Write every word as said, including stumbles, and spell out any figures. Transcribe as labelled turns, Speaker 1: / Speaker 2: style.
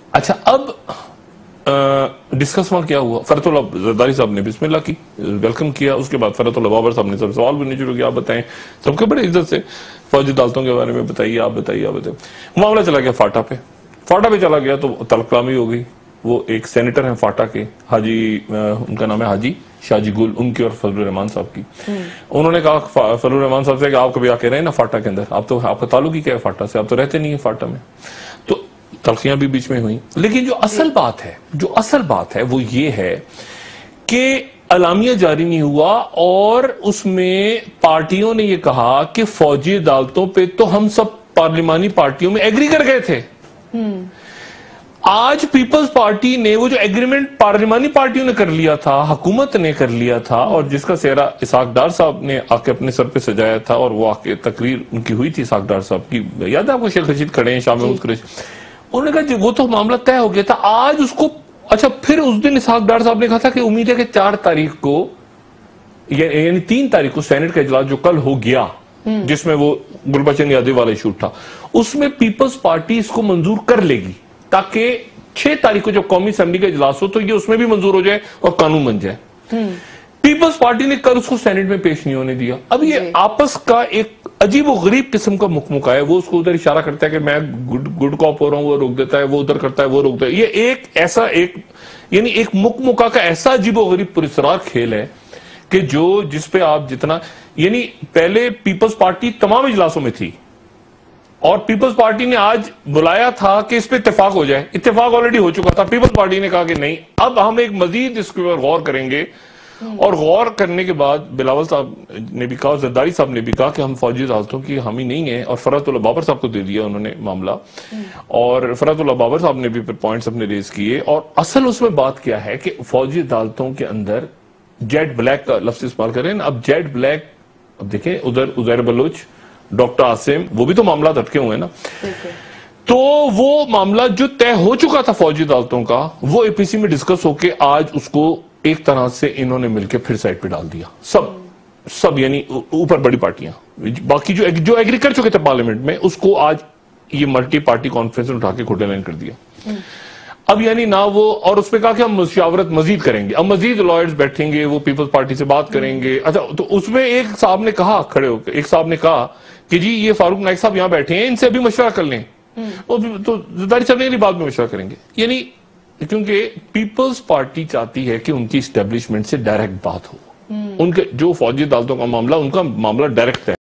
Speaker 1: اچھا اب ڈسکس وہاں کیا ہوا؟ فرحت اللہ زرداری صاحب نے بسم اللہ کی ویلکم کیا، اس کے بعد فرحت اللہ بابر صاحب نے سب سوال کرنے شروع کیا، آپ بتائیں، سب کے بڑے عزت سے فوجی عدالتوں کے بارے میں بتائیے، آپ بتائیے آپ بتائیے معاملہ چلا گیا فاٹا پہ فاٹا پہ چلا گیا تو طلب کلامی ہو گئی. وہ ایک سینیٹر ہیں فاٹا کے، حاجی ان کا نام ہے حاجی شاہ جی گل، ان کی اور فضل الرحمان صاحب کی. انہوں نے کہا فضل الرحمان صاحب سے کہ آپ کبھی آ کے رہے نا فاٹا کے اندر، آپ تو آپ کا تعلق ہی کیا ہے فاٹا سے، آپ تو رہتے نہیں ہیں فاٹا میں. تو تلخیاں بھی بیچ میں ہوئیں، لیکن جو اصل بات ہے جو اصل بات ہے وہ یہ ہے کہ اعلامیہ جاری نہیں ہوا اور اس میں پارٹیوں نے یہ کہا کہ فوجی عدالتوں پہ تو ہم سب پارلیمانی پارٹیوں میں ایگری کر گئے تھے. آج پیپلز پارٹی نے وہ جو ایگریمنٹ پارلیمانی پارٹیوں نے کر لیا تھا، حکومت نے کر لیا تھا، اور جس کا سہرا اسحاق ڈار صاحب نے آ کے اپنے سر پہ سجایا تھا، اور وہ آ کے تقریر ان کی ہوئی تھی اسحاق ڈار صاحب کی، یاد ہے آپ کو؟ شیخ رشید کھڑے ہیں، شاہ محمود قریشی، انہوں نے کہا جی وہ تو معاملہ طے ہو گیا تھا. آج اس کو اچھا پھر اس دن اسحاق ڈار صاحب نے کہا تھا کہ امید ہے کہ چار تاریخ کو یعنی تین تاریخ کو سینٹ کا اجلاس جو کل ہو گیا جس میں وہ گلبچن یادو والا ایشو تھا، اس میں پیپلز پارٹی اس کو منظور کر لے گی تاکہ چھ تاریخ کو جب قومی اسمبلی کا اجلاس ہو تو یہ اس میں بھی منظور ہو جائے اور قانون بن جائے. پیپلز پارٹی نے کل اس کو سینٹ میں پیش نہیں ہونے دیا. اب یہ آپس کا ایک عجیب و غریب قسم کا مکمکا ہے. وہ اس کو ادھر اشارہ کرتا ہے کہ میں گڈ کاپ ہو رہا ہوں، وہ روک دیتا ہے، وہ ادھر کرتا ہے، وہ روک دیتا ہے. یہ ایک ایسا ایک یعنی ایک مکمکا کا ایسا عجیب و غریب پراسرار کھیل ہے کہ جو جس پہ آپ جتنا یعنی پہلے پیپلز پارٹی تمام اجلاسوں میں تھی اور پیپلز پارٹی نے آج بلایا تھا کہ اس پہ اتفاق ہو جائے. اتفاق آلریڈی ہو چکا تھا. پیپلز پارٹی نے کہا کہ نہیں، اب ہم ایک مزید اس کے اوپر غور کریں گے، اور غور کرنے کے بعد بلاول صاحب نے بھی کہا، زرداری صاحب نے بھی کہا کہ ہم فوجی عدالتوں کی حامی نہیں ہیں، اور فرحت اللہ بابر صاحب کو دے دیا انہوں نے معاملہ، اور فرحت اللہ بابر صاحب نے بھی پھر پوائنٹس اپنے ریز کیے. اور اصل اس میں بات کیا ہے کہ فوجی عدالتوں کے اندر جیٹ بلیک کا لفظ استعمال کریں نا. اب جیٹ بلیک، اب دیکھیں ادھر عزیر بلوچ، ڈاکٹر عاصم، وہ بھی تو معاملات اٹکے ہوئے نا. تو وہ معاملہ جو طے ہو چکا تھا فوجی عدالتوں کا، وہ اے پی سی میں ڈسکس ہو کے آج اس کو ایک طرح سے انہوں نے مل کے پھر سائٹ پہ ڈال دیا. سب سب یعنی اوپر بڑی پارٹیاں باقی جو جو ایگری کر چکے تھے پارلیمنٹ میں، اس کو آج یہ ملٹی پارٹی کانفرنس میں اٹھا کے کھوٹے لائن کر دیا. اب یعنی نہ وہ، اور اس پہ کہا کہ ہم مشاورت مزید کریں گے، اب مزید لائرز بیٹھیں گے، وہ پیپلز پارٹی سے بات کریں گے. اچھا تو اس میں ایک صاحب نے کہا کھڑے ہو کے، ایک صاحب نے کہا کہ جی یہ فاروق نائک صاحب یہاں بیٹھے ہیں، ان سے ابھی مشورہ کر لیں. تو زرداری صاحب نے بعد میں مشورہ کریں گے. یعنی کیونکہ پیپلز پارٹی چاہتی ہے کہ ان کی اسٹیبلشمنٹ سے ڈائریکٹ بات ہو. ان کے جو فوجی عدالتوں کا معاملہ، ان کا معاملہ ڈائریکٹ ہے.